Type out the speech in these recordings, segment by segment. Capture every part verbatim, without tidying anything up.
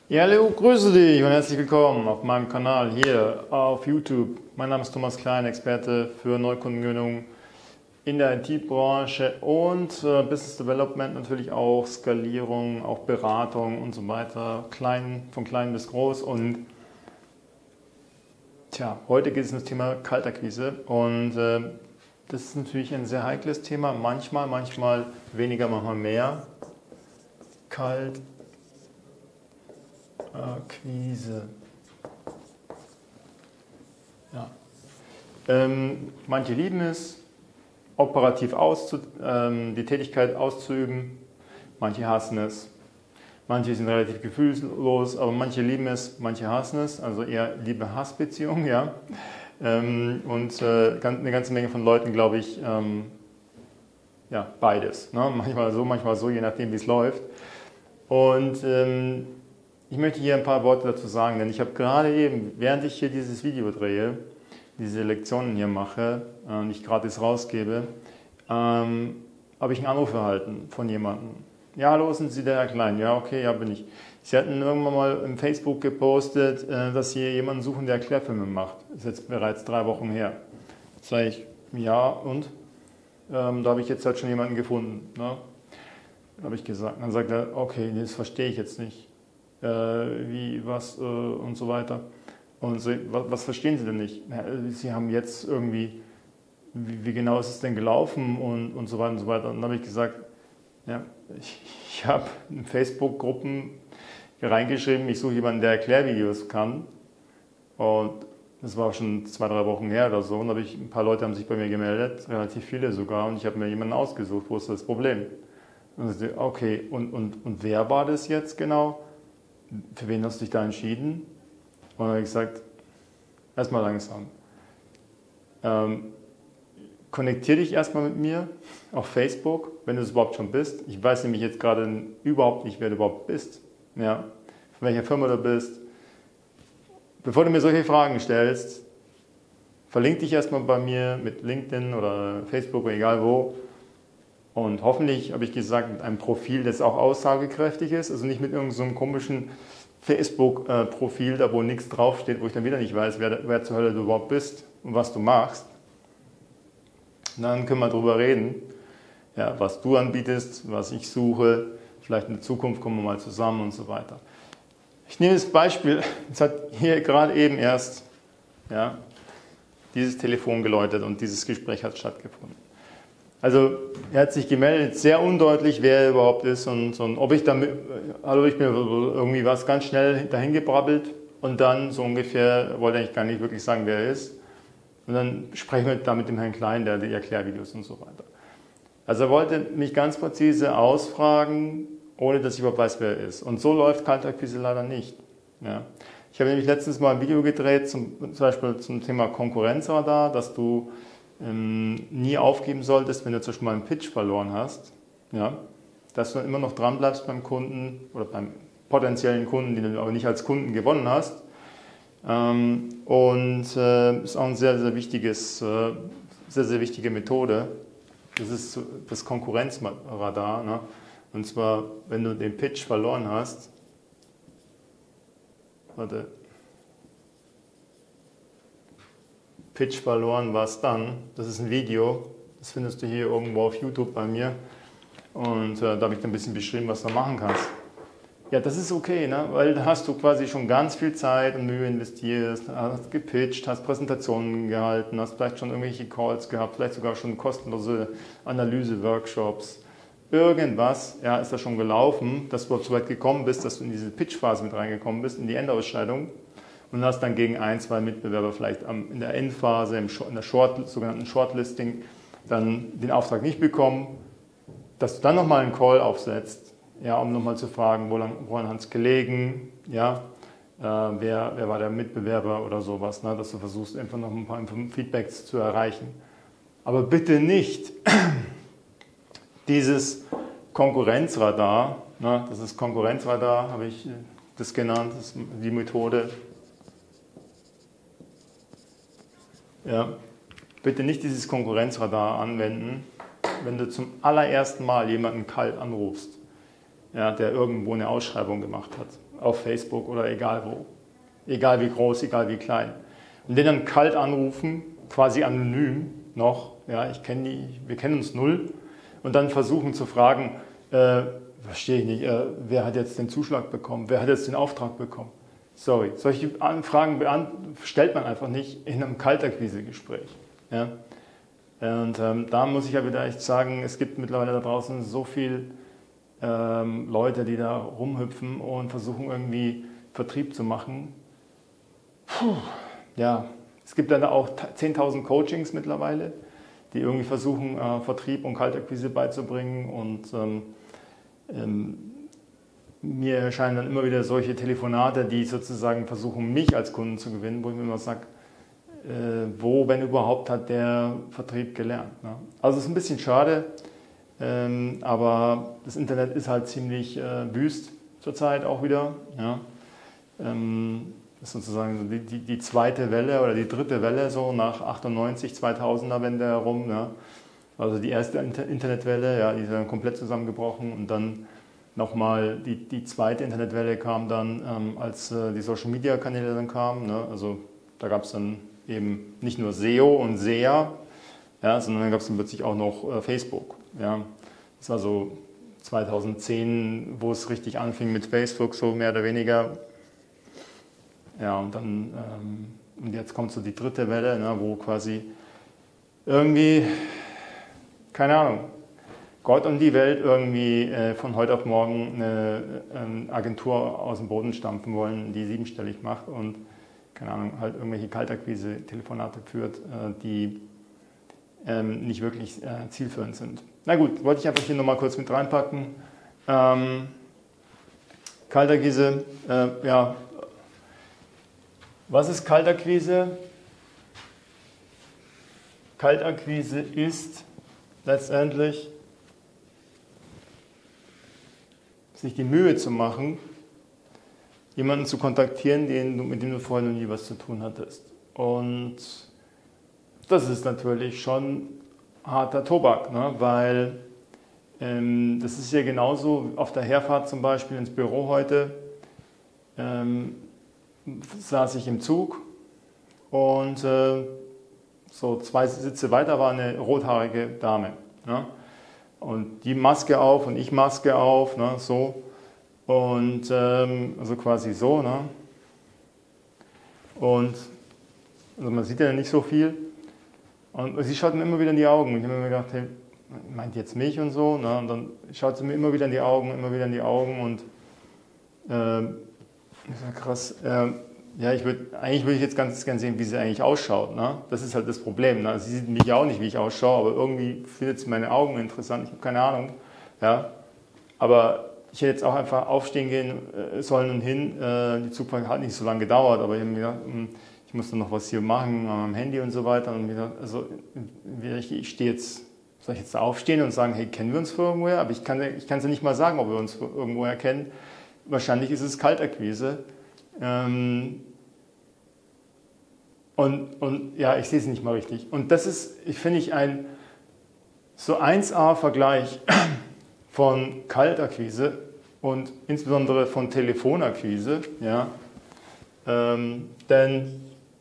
Ja, hallo, grüße dich und herzlich willkommen auf meinem Kanal hier auf YouTube. Mein Name ist Thomas Klein, Experte für Neukundengewinnung in der I T-Branche und äh, Business Development, natürlich auch Skalierung, auch Beratung und so weiter, klein, von klein bis groß. Und tja, heute geht es um das Thema Kaltakquise und äh, das ist natürlich ein sehr heikles Thema, manchmal, manchmal weniger, manchmal mehr. Kaltakquise. Ja. Ähm, manche lieben es, operativ auszu, ähm, die Tätigkeit auszuüben, manche hassen es. Manche sind relativ gefühlslos, aber manche lieben es, manche hassen es, also eher Liebe-Hass-Beziehung, ja. Ähm, und äh, eine ganze Menge von Leuten, glaube ich, ähm, ja, beides. Ne? Manchmal so, manchmal so, je nachdem, wie es läuft. Und ähm, ich möchte hier ein paar Worte dazu sagen, denn ich habe gerade eben, während ich hier dieses Video drehe, diese Lektionen hier mache äh, und ich gratis rausgebe, ähm, habe ich einen Anruf erhalten von jemandem. Ja, hallo, sind Sie der Herr Klein? Ja, okay, ja, bin ich. Sie hatten irgendwann mal im Facebook gepostet, äh, dass Sie jemanden suchen, der Erklärfilme macht. Das ist jetzt bereits drei Wochen her. Sag ich, ja, und? Ähm, da habe ich jetzt halt schon jemanden gefunden. Ne? Habe ich gesagt. Dann sagt er, okay, das verstehe ich jetzt nicht. Äh, wie, was äh, und so weiter. Und so, was, was verstehen Sie denn nicht? Ja, Sie haben jetzt irgendwie, wie, wie genau ist es denn gelaufen und, und so weiter und so weiter. Und dann habe ich gesagt, ja, ich, ich habe in Facebook-Gruppen reingeschrieben, ich suche jemanden, der Erklärvideos kann. Und das war schon zwei, drei Wochen her oder so. Und habe ich, ein paar Leute haben sich bei mir gemeldet, relativ viele sogar. Und ich habe mir jemanden ausgesucht, wo ist das Problem? Und ich dachte, okay, und, und, und wer war das jetzt genau? Für wen hast du dich da entschieden? Und dann habe ich gesagt, erstmal langsam. Ähm, Konnektiere dich erstmal mit mir auf Facebook, wenn du es überhaupt schon bist. Ich weiß nämlich jetzt gerade überhaupt nicht, wer du überhaupt bist. Ja, von welcher Firma du bist. Bevor du mir solche Fragen stellst, verlink dich erstmal bei mir mit LinkedIn oder Facebook oder egal wo. Und hoffentlich, habe ich gesagt, mit einem Profil, das auch aussagekräftig ist. Also nicht mit irgendeinem so komischen Facebook-Profil, da wo nichts draufsteht, wo ich dann wieder nicht weiß, wer, wer zur Hölle du überhaupt bist und was du machst. Und dann können wir darüber reden, ja, was du anbietest, was ich suche. Vielleicht in der Zukunft kommen wir mal zusammen und so weiter. Ich nehme das Beispiel, es hat hier gerade eben erst ja, dieses Telefon geläutet und dieses Gespräch hat stattgefunden. Also er hat sich gemeldet, sehr undeutlich, wer er überhaupt ist und, und ob ich damit, hallo, ich bin irgendwie was ganz schnell dahin gebrabbelt und dann so ungefähr, wollte eigentlich gar nicht wirklich sagen, wer er ist. Und dann sprechen wir da mit dem Herrn Klein, der die Erklärvideos und so weiter. Also er wollte mich ganz präzise ausfragen, ohne dass ich überhaupt weiß, wer er ist. Und so läuft Kaltakquise leider nicht. Ja. Ich habe nämlich letztens mal ein Video gedreht, zum, zum Beispiel zum Thema Konkurrenzradar, dass du ähm, nie aufgeben solltest, wenn du zum Beispiel mal einen Pitch verloren hast. Ja. Dass du dann immer noch dran bleibst beim Kunden oder beim potenziellen Kunden, den du aber nicht als Kunden gewonnen hast. Ähm, und äh, ist auch eine sehr, sehr, wichtiges, äh, sehr, sehr wichtige Methode. Das ist das Konkurrenzradar. Ne? Und zwar, wenn du den Pitch verloren hast, warte, Pitch verloren, was dann? Das ist ein Video, das findest du hier irgendwo auf YouTube bei mir. Und äh, da habe ich dann ein bisschen beschrieben, was du machen kannst. Ja, das ist okay, ne? Weil da hast du quasi schon ganz viel Zeit und Mühe investiert, hast gepitcht, hast Präsentationen gehalten, hast vielleicht schon irgendwelche Calls gehabt, vielleicht sogar schon kostenlose Analyse-Workshops. Irgendwas ja, ist da schon gelaufen, dass du so weit gekommen bist, dass du in diese Pitch-Phase mit reingekommen bist, in die Endausscheidung und hast dann gegen ein, zwei Mitbewerber vielleicht in der Endphase, in der Short, sogenannten Shortlisting, dann den Auftrag nicht bekommen, dass du dann nochmal einen Call aufsetzt, ja, um nochmal zu fragen, woran hat es gelegen, ja, äh, wer, wer war der Mitbewerber oder sowas, ne, dass du versuchst, einfach noch ein paar Feedbacks zu erreichen. Aber bitte nicht dieses Konkurrenzradar, ne, das ist Konkurrenzradar, habe ich das genannt, das ist die Methode. Ja, bitte nicht dieses Konkurrenzradar anwenden, wenn du zum allerersten Mal jemanden kalt anrufst, ja, der irgendwo eine Ausschreibung gemacht hat auf Facebook oder egal wo. Egal wie groß, egal wie klein. Und den dann kalt anrufen, quasi anonym noch, ja, ich kenne die, wir kennen uns null, und dann versuchen zu fragen, äh, verstehe ich nicht, äh, wer hat jetzt den Zuschlag bekommen, wer hat jetzt den Auftrag bekommen? Sorry, solche Fragen stellt man einfach nicht in einem Kaltakquise-Gespräch. Ja? Und ähm, da muss ich ja wieder echt sagen, es gibt mittlerweile da draußen so viele ähm, Leute, die da rumhüpfen und versuchen irgendwie Vertrieb zu machen. Puh, ja, es gibt dann auch zehntausend Coachings mittlerweile, die irgendwie versuchen, äh, Vertrieb und Kaltakquise beizubringen, und ähm, ähm, mir erscheinen dann immer wieder solche Telefonate, die sozusagen versuchen, mich als Kunden zu gewinnen, wo ich mir immer sage, äh, wo, wenn überhaupt, hat der Vertrieb gelernt. Ne? Also es ist ein bisschen schade, ähm, aber das Internet ist halt ziemlich äh, wüst zurzeit auch wieder. Ja? Ähm, das ist sozusagen die, die, die zweite Welle oder die dritte Welle so nach achtundneunzig, zweitausender Wende herum. Ja? Also die erste Internetwelle, ja, die ist dann komplett zusammengebrochen, und dann nochmal die, die zweite Internetwelle kam dann, ähm, als äh, die Social-Media-Kanäle dann kamen. Ne? Also da gab es dann eben nicht nur S E O und S E A, ja, sondern dann gab es dann plötzlich auch noch äh, Facebook. Ja? Das war so zweitausendzehn, wo es richtig anfing mit Facebook, so mehr oder weniger. Ja, und dann ähm, und jetzt kommt so die dritte Welle, ne, wo quasi irgendwie, keine Ahnung, Gott und die Welt irgendwie äh, von heute auf morgen eine, eine Agentur aus dem Boden stampfen wollen, die siebenstellig macht und, keine Ahnung, halt irgendwelche Kaltakquise-Telefonate führt, äh, die ähm, nicht wirklich äh, zielführend sind. Na gut, wollte ich einfach hier nochmal kurz mit reinpacken. Ähm, Kaltakquise, äh, ja, was ist Kaltakquise? Kaltakquise ist letztendlich, sich die Mühe zu machen, jemanden zu kontaktieren, den, mit dem du vorher noch nie was zu tun hattest. Und das ist natürlich schon harter Tobak, ne? Weil ähm, das ist ja genauso auf der Herfahrt zum Beispiel ins Büro heute, ähm, saß ich im Zug und äh, so zwei Sitze weiter war eine rothaarige Dame. Ne? Und die Maske auf und ich Maske auf, ne, so. Und ähm, also quasi so, ne. Und also man sieht ja nicht so viel. Und sie schaut mir immer wieder in die Augen. Und ich habe mir gedacht, hey, meint jetzt mich und so, ne? Und dann schaut sie mir immer wieder in die Augen, immer wieder in die Augen. Und ähm, ich sag, krass, äh, ja, ich würd, eigentlich würde ich jetzt ganz gerne sehen, wie sie eigentlich ausschaut. Ne? Das ist halt das Problem. Ne? Sie sieht mich auch nicht, wie ich ausschaue, aber irgendwie findet sie meine Augen interessant. Ich habe keine Ahnung. Ja? Aber ich hätte jetzt auch einfach aufstehen gehen äh, sollen und hin. Äh, die Zugfahrt hat nicht so lange gedauert, aber ich habe mir gedacht, mh, ich muss dann noch was hier machen an meinem Handy und so weiter. Und gedacht, also, ich, ich stehe jetzt, soll ich jetzt da aufstehen und sagen, hey, kennen wir uns irgendwoher? Aber ich kann ich kann es ja nicht mal sagen, ob wir uns irgendwoher kennen. Wahrscheinlich ist es Kaltakquise. Ähm, und, und ja, ich sehe es nicht mal richtig. Und das ist, ich finde ich, ein so eins A-Vergleich von Kaltakquise und insbesondere von Telefonakquise. Ja, ähm, denn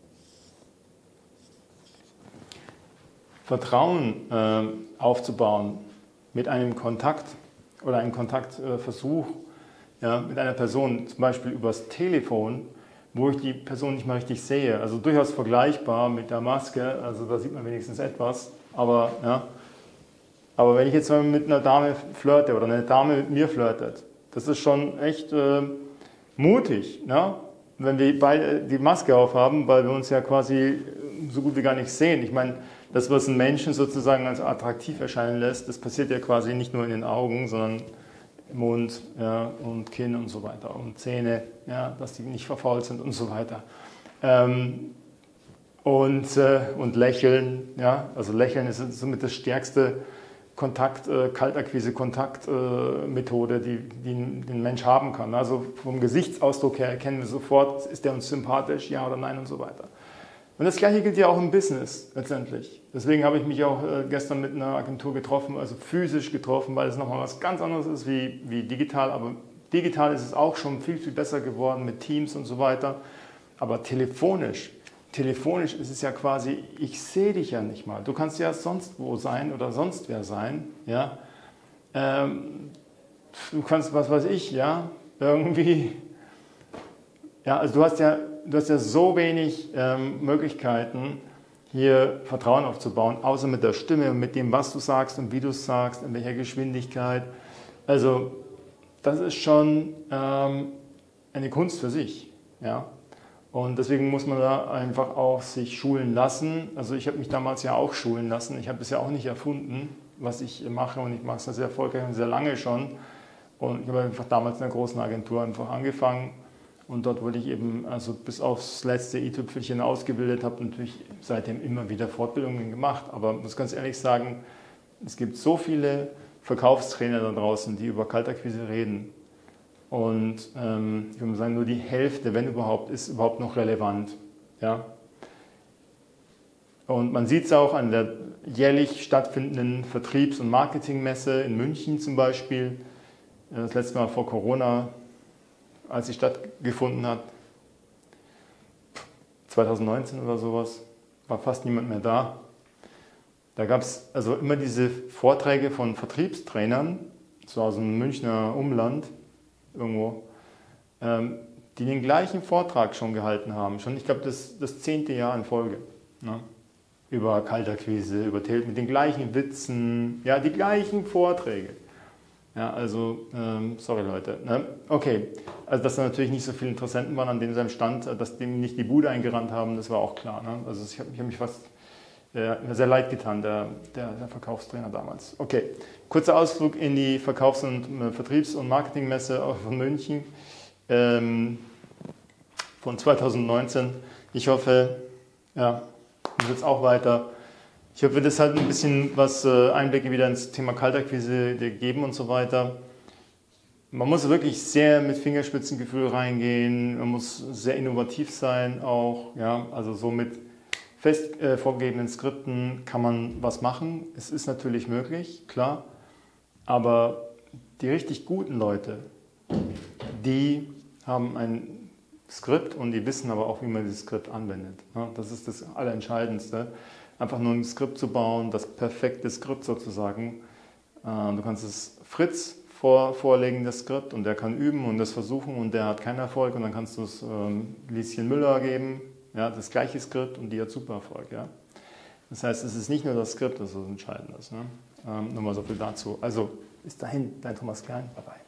Vertrauen äh, aufzubauen mit einem Kontakt oder einem Kontaktversuch, äh, ja, mit einer Person, zum Beispiel übers Telefon, wo ich die Person nicht mal richtig sehe. Also durchaus vergleichbar mit der Maske, also da sieht man wenigstens etwas. Aber, ja, aber wenn ich jetzt mal mit einer Dame flirte oder eine Dame mit mir flirtet, das ist schon echt äh, mutig, ne? Wenn wir beide die Maske aufhaben, weil wir uns ja quasi so gut wie gar nicht sehen. Ich meine, das, was einen Menschen sozusagen als attraktiv erscheinen lässt, das passiert ja quasi nicht nur in den Augen, sondern Mund, ja, und Kinn und so weiter und Zähne, ja, dass die nicht verfault sind und so weiter. Ähm, und, äh, und Lächeln, ja, also Lächeln ist somit das stärkste Kontakt, äh, Kaltakquise-Kontaktmethode, äh, die, die ein Mensch haben kann. Also vom Gesichtsausdruck her erkennen wir sofort, ist der uns sympathisch, ja oder nein und so weiter. Und das Gleiche gilt ja auch im Business letztendlich. Deswegen habe ich mich auch äh, gestern mit einer Agentur getroffen, also physisch getroffen, weil es nochmal was ganz anderes ist wie, wie digital, aber Digital ist es auch schon viel, viel besser geworden mit Teams und so weiter. Aber telefonisch, telefonisch ist es ja quasi, ich sehe dich ja nicht mal. Du kannst ja sonst wo sein oder sonst wer sein. Ja? Ähm, du kannst, was weiß ich, ja, irgendwie, ja, also du hast ja, du hast ja so wenig ähm, Möglichkeiten, hier Vertrauen aufzubauen, außer mit der Stimme und mit dem, was du sagst und wie du es sagst, in welcher Geschwindigkeit. Also das ist schon ähm, eine Kunst für sich. Ja? Und deswegen muss man da einfach auch sich schulen lassen. Also ich habe mich damals ja auch schulen lassen. Ich habe es ja auch nicht erfunden, was ich mache, und ich mache es ja sehr erfolgreich und sehr lange schon. Und ich habe einfach damals in einer großen Agentur einfach angefangen. Und dort wurde ich eben also bis aufs letzte i-Tüpfelchen ausgebildet, habe natürlich seitdem immer wieder Fortbildungen gemacht. Aber ich muss ganz ehrlich sagen, es gibt so viele Verkaufstrainer da draußen, die über Kaltakquise reden. Und ähm, ich würde sagen, nur die Hälfte, wenn überhaupt, ist überhaupt noch relevant. Ja? Und man sieht es auch an der jährlich stattfindenden Vertriebs- und Marketingmesse in München zum Beispiel. Das letzte Mal vor Corona, als sie stattgefunden hat, zwanzig neunzehn oder sowas, war fast niemand mehr da. Da gab es also immer diese Vorträge von Vertriebstrainern, so aus dem Münchner Umland irgendwo, ähm, die den gleichen Vortrag schon gehalten haben, schon, ich glaube, das, das zehnte Jahr in Folge, ne? Über Kaltakquise, über Tele mit den gleichen Witzen, ja, die gleichen Vorträge. Ja, also, ähm, sorry Leute. Ne? Okay, also dass da natürlich nicht so viele Interessenten waren an dem seinem Stand, dass dem nicht die Bude eingerannt haben, das war auch klar. Ne? Also ich habe hab mich fast äh, sehr leid getan, der, der, der Verkaufstrainer damals. Okay, kurzer Ausflug in die Verkaufs- und äh, Vertriebs- und Marketingmesse von München ähm, von zwanzig neunzehn. Ich hoffe, ja, und jetzt auch weiter. Ich hoffe, das hat ein bisschen was Einblicke wieder ins Thema Kaltakquise geben und so weiter. Man muss wirklich sehr mit Fingerspitzengefühl reingehen, man muss sehr innovativ sein auch. Ja? Also so mit fest äh, vorgegebenen Skripten kann man was machen. Es ist natürlich möglich, klar, aber die richtig guten Leute, die haben ein Skript und die wissen aber auch, wie man dieses Skript anwendet. Ja? Das ist das Allerentscheidendste. Einfach nur ein Skript zu bauen, das perfekte Skript sozusagen. Du kannst es Fritz vor, vorlegen, das Skript, und der kann üben und das versuchen und der hat keinen Erfolg, und dann kannst du es ähm, Lieschen Müller geben, ja, das gleiche Skript, und die hat super Erfolg. Ja. Das heißt, es ist nicht nur das Skript, das so entscheidend ist. Ne? Ähm, nur mal so viel dazu. Also bis dahin, dein Thomas Klein, bye bye.